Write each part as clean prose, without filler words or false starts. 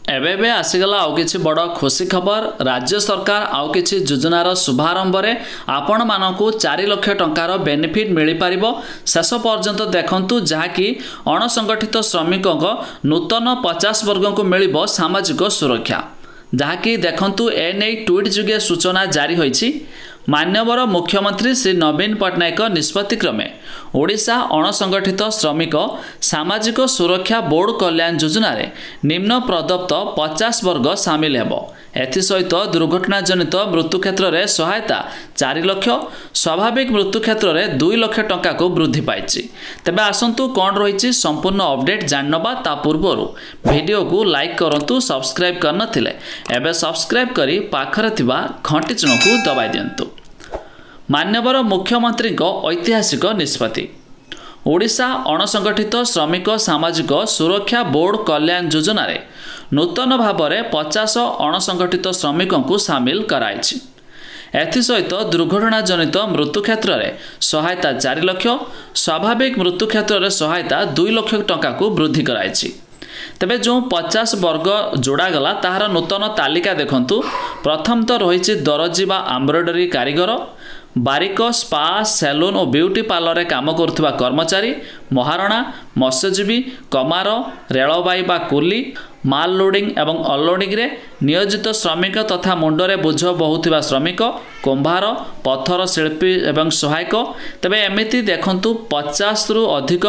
एबे आसीगला आउ किछि बड़ खुशी खबर। राज्य सरकार आउ किछि योजनार शुभारंभ में आपण मानकु 4 लाख टंकार बेनिफिट मिल पारिबो। शेष पर्यंत देखंतु जहाँकि अणसंगठित श्रमिकों नूतन 50 वर्ग को मिलिबो सामाजिक सुरक्षा। जहाँकि देखंतु एने ट्वीट जुगे सूचना जारी होईछि। मान्यवर मुख्यमंत्री श्री नवीन पट्टनायक निष्पत्ति क्रमे ओडिशा अणसंगठित श्रमिक सामाजिक सुरक्षा बोर्ड कल्याण योजना रे निम्न प्रदत्त 50 वर्ग सामिल हेबो। एथिसहित दुर्घटना जनित मृत्यु क्षेत्र में सहायता 4 लाख, स्वाभाविक मृत्यु क्षेत्र में 2 लाख टंका को वृद्धि पाइछि। तेबे आसंतु कौन रही संपूर्ण अपडेट जानवा ता पूर्वर वीडियो को लाइक करंतु, सब्सक्राइब करनथिले एबे सब्सक्राइब करी पाखरे थिबा घंटी चिन्ह को दबाई दियंतु। मान्यवर मुख्यमंत्री ऐतिहासिक निष्पत्ति। ओडिशा अणसंगठित श्रमिक सामाजिक सुरक्षा बोर्ड कल्याण योजना रे नूतन भाव में 50 अणसंगठित श्रमिकों को सामिल कराइछि। एथिसहित दुर्घटना जनित मृत्यु क्षेत्र में सहायता 4 लाख, स्वाभाविक मृत्यु क्षेत्र में सहायता 2 लाख टंका को वृद्धि कराइछि। तेबे जो 50 वर्ग जोड़ागला ताहार नूतन तालिका देखंतु। प्रथम तो रही दरजी बा एम्ब्रॉयडरी कारीगर, बारिक, स्पा, सैलून और ब्यूटी पार्लर रे काम करुवा कर्मचारी, महारणा, मत्स्यजीवी, कमार, रेलबाई बा कुली, माल लोडिंग एवं अनलोडिंग रे नियोजित श्रमिक तथा मुंडरे बोझ बहुथिबा श्रमिक, कुंभार, पत्थर शिल्पी एवं सहायक। तेबे एमिति देखंतु 50 रु अधिक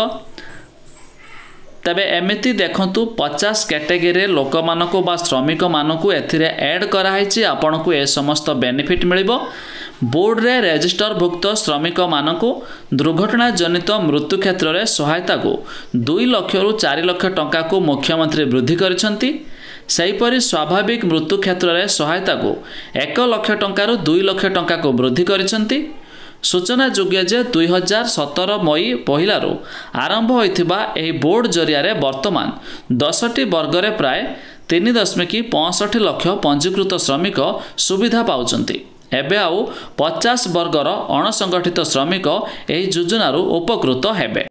तेबे एमिति देखंतु 50 कैटेगरी लोक मानको बा श्रमिक मानको एथिरे ऐड कराइछि। आपनको ए समस्त बेनिफिट मिलिबो। बोर्ड रे रजिस्टर भुक्त श्रमिक मानको दुर्घटना जनित मृत्यु क्षेत्र में सहायता को 2 लाख रु 4 लाख टंका को मुख्यमंत्री वृद्धि करिसंती। सेहीपरि स्वाभाविक मृत्यु क्षेत्र में सहायता को 1 लाख टंका रु 2 लाख टंका को वृद्धि करिसंती। सूचना योग्य जे 2017 मई पहिलारू आरंभ होइथिबा एही बोर्ड जरिया वर्तमान 10टी वर्ग रे प्राय 3.65 लाख पंजीकृत श्रमिक सुविधा पाउचंती। एबे आउ 50 वर्गर अणसंगठित श्रमिक एही योजनारू उपकृत हेबे।